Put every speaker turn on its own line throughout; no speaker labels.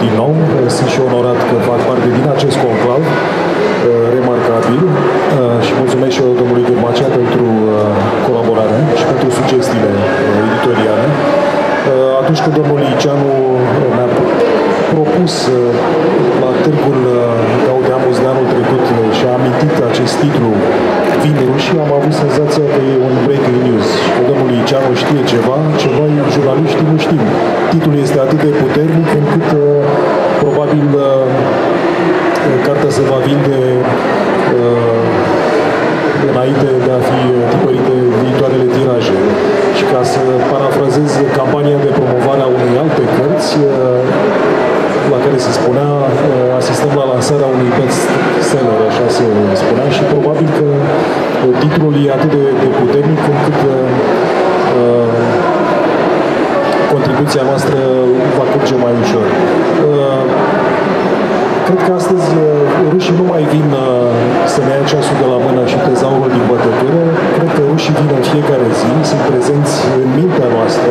din nou. Sunt și onorat că fac parte din acest conclav remarcabil și mulțumesc și eu domnului Gârmacea pentru colaborare și pentru sugestiile editoriale. Atunci când domnul Liceanu mi-a propus la Târgul Gaudeamus de anul trecut și a amintit acest titlu Vin rușii, am avut senzația că e un breaking news și că domnul Liceanu știe ceva ce noi, jurnaliștii, nu știm. Titlul este atât de puternic încât probabil cartea se va vinde înainte de a fi tipărite viitoarele tiraje. Și ca să parafrazez campania de promovare a unei alte cărți, la care se spunea, asistăm la lansarea unui bestseller, așa se spunea, și probabil că titlul e atât de puternic încât contribuția noastră va curge mai ușor. Cred că astăzi rușii nu mai vin să ne ia ceasul de la mână și tezaurul din bătătură. Cred că rușii vin în fiecare zi, sunt prezenți în mintea noastră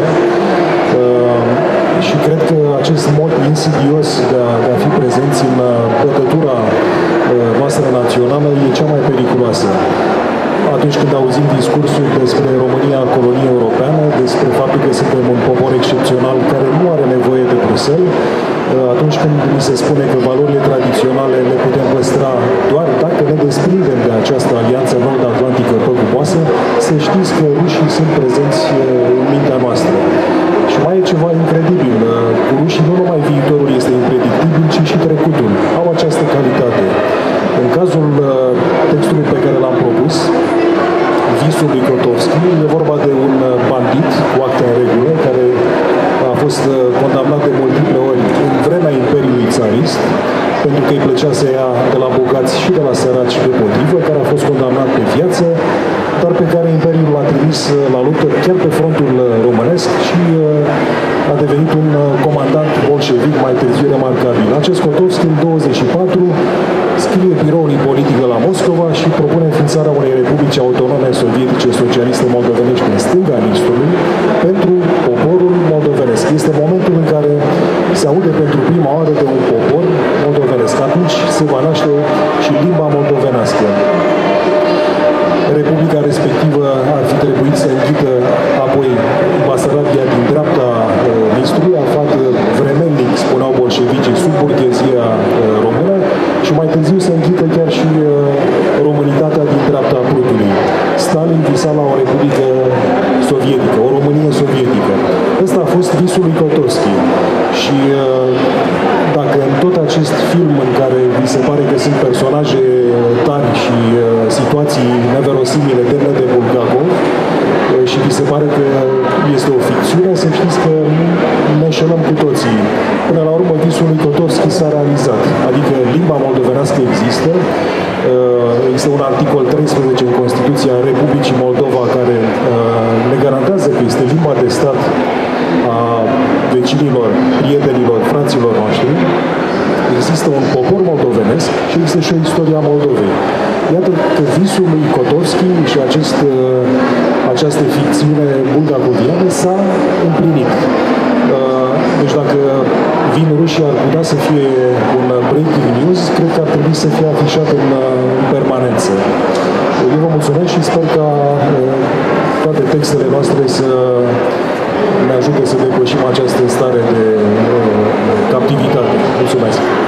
și cred că acest mod insidios de a fi prezenți în bătătura noastră națională e cea mai periculoasă. Atunci când auzim discursuri despre România, colonie europeană, despre faptul că suntem un popor excepțional care nu are nevoie de Bruxelles, atunci când ni se spune că valorile tradiționale le putem păstra doar dacă ne desprindem de această alianță nord-atlantică păguboasă, să știți că rușii sunt prezenți în mintea noastră. Și mai e ceva incredibil. Cu rușii nu numai viitorul este impredictibil, ci și trecutul. Au această calitate. În cazul textului pe care l-am propus, Visul lui Kotovski, e vorba de un bandit cu acte în regulă, care a fost condamnat de multiple ori în vremea Imperiului Țarist, pentru că îi plăcea să ia de la bogați și de la săraci pe potrivă, care a fost condamnat pe viață, dar pe care Imperiul l-a trimis la luptă chiar pe frontul românesc și a devenit un comandant bolșevic mai târziu remarcabil. Acest Kotovski, în 24, scrie biroului politică la Moscova și propune înființarea unei republici autonome sovietice socialiste moldovenești în stânga Nistului pentru poporul moldovenesc. Este momentul în care se aude pentru prima oară de un popor moldovenesc. Atunci se va naște și limba moldovenească. Republica respectivă ar fi trebuit să înghidă apoi Basarabia din dreapta Nistului, aflat vremelnic, spuneau bolșevicii, sub burghezia română, și mai târziu să înghidă chiar și românitatea din dreapta Prutului. Stalin visa la o republică sovietică, o Românie sovietică. Ăsta a fost visul lui Kotovski. Și dacă în tot acest film în care vi se pare că sunt personaje tari și situații neverosimile demne de Bulgakov și vi se pare că este o ficțiune, să știți că ne înșelăm cu toții. Până la urmă, visul lui Kotovski s-a realizat. Adică limba moldovenească există. Este un articol 13 în Constituția Republicii Moldova care ne garantează că este limba de stat a vecinilor, prietenilor, fraților noștri. Există un popor moldovenesc și există și o istoria Moldovei. Iată că visul lui Kotovski și această ficțiune bulgacoviană s-a împlinit. Deci dacă vin rușii ar putea să fie un breaking news, cred că ar trebui să fie afișat în permanență. Eu vă mulțumesc și sper ca toate textele noastre să ne ajute să depășim această stare de captivitate. Mulțumesc!